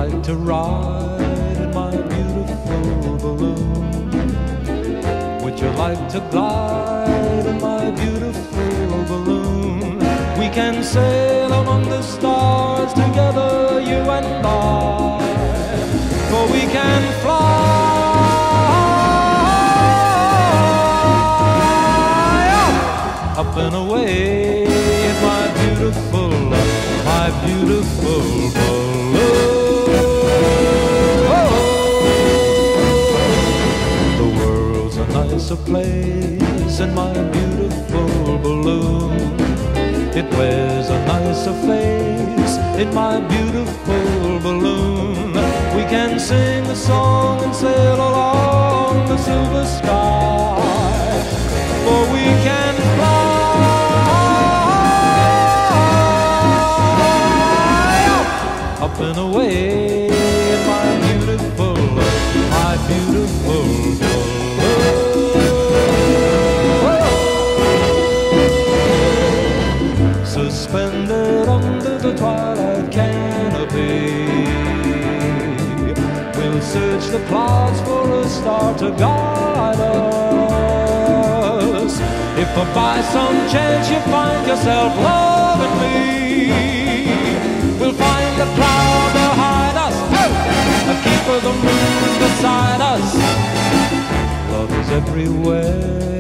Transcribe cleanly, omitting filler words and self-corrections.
like to ride in my beautiful balloon? Would you like to glide in my beautiful balloon? We can sail among the stars together, you and I, for we can fly up and away in my beautiful balloon. The world's a nicer place in my beautiful balloon. It wears a nicer face in my beautiful balloon. We can sing a song and sail along the silver sky, for we can fly up and away in my beautiful balloon. Suspended under the twilight canopy, we'll search the clouds for a star to guide us. If by some chance you find yourself loving me, we'll find a cloud behind us, a keeper the moon beside us. Love is everywhere